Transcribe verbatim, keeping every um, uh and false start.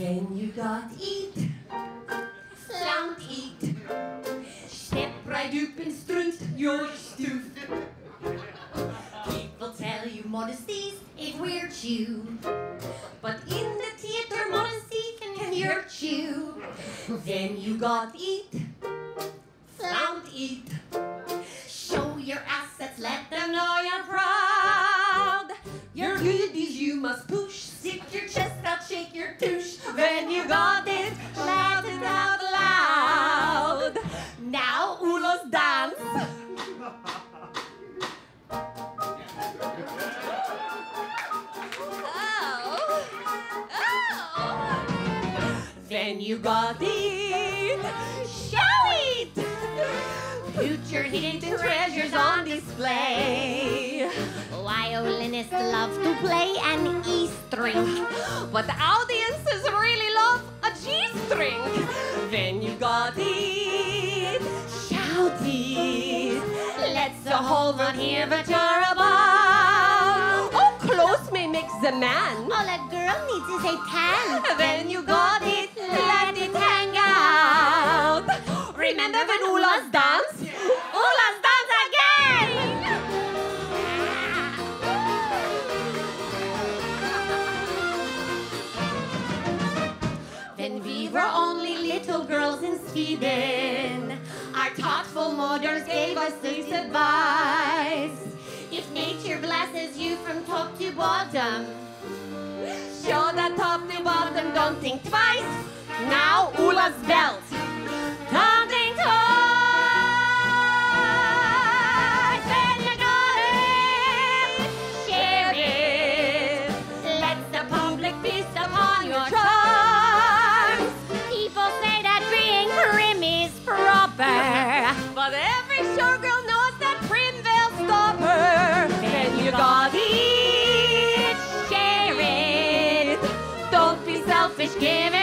Then you got eat, Flaunt eat. Step right up and strut your stuff. People tell you modesty's a virtue, but in the theater modesty can hurt you. Then you got eat, Flaunt eat. Show your assets, let them know you're proud. Your goodies you must push, stick your chest out, shake your touche. When you got it, let it out loud. Now Ulo's dance. Oh, oh. Then you got it, show it. Put your hidden treasures on display. Violinists love to play an E string, but the audiences really love a G string. Then you got it, shout it. Let's the whole world hear what you're about. Oh, clothes may mix the man. All a girl needs is a tan. Then you got it, let it hang out. Remember when Ula's dance? Ula's dance again! When we were only little girls in Sweden, our thoughtful mothers gave us this advice. If nature blesses you from top to bottom, show that top to bottom, don't think twice. Now Ula's belt. Don't think twice. When you got it, share it. Let the public feast upon your charms. People say that being prim is proper, but every showgirl knows that prim will stop her. When you got it, share it. Don't be selfish, give it.